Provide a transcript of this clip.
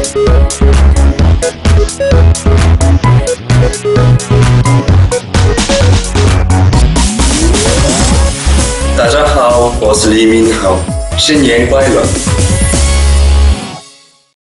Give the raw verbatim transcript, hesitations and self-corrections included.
大家好，我是李明浩，新年快乐！